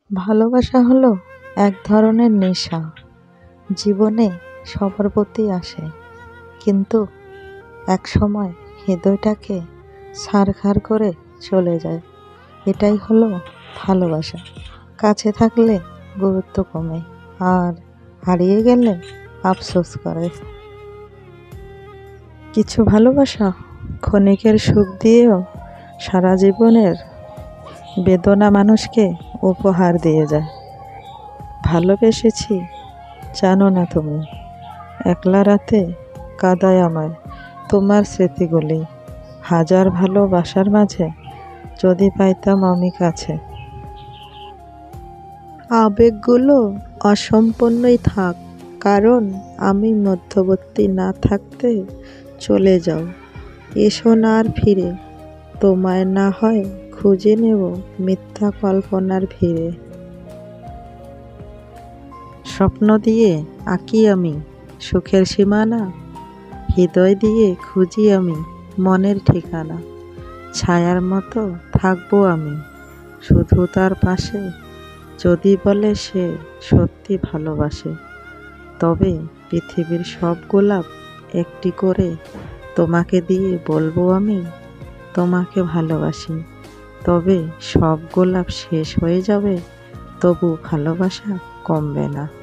ভালোবাসা হলো এক ধরনের নেশা। জীবনে সবার প্রতি আসে, কিন্তু একসময় হৃদয়টাকে ছারখার করে চলে যায়। এটাই হলো ভালোবাসা। কাছে থাকলে গুরুত্ব কমে, আর হারিয়ে গেলে আফসোস করে। কিছু ভালোবাসা ক্ষণিকের সুখ দিয়েও সারা জীবনের বেদনা মানুষকে উপহার দিয়ে যায়। ভালোবেসেছি জানো না তুমি, একলা রাতে কাঁদায় আমায় তোমার স্মৃতিগুলি। হাজার ভালোবাসার মাঝে যদি পাইতাম আমি কাছে। আবেগগুলো অসম্পূর্ণই থাক, কারণ আমি মধ্যবর্তী না থাকতে চলে যাও। এসো না আর ফিরে, তোমায় না হয় খুঁজে নেব মিথ্যা কল্পনার ভিড়ে। স্বপ্ন দিয়ে আঁকি আমি সুখের সীমানা, হৃদয় দিয়ে খুঁজি আমি মনের ঠিকানা। ছায়ার মতো থাকবো আমি শুধু তার পাশে, যদি বলে সে সত্যি ভালোবাসে। তবে পৃথিবীর সব গোলাপ একটি করে তোমাকে দিয়ে বলবো আমি তোমাকে ভালোবাসি। তবে সব গোলাপ শেষ হয়ে যাবে, তবু ভালোবাসা কমবে না।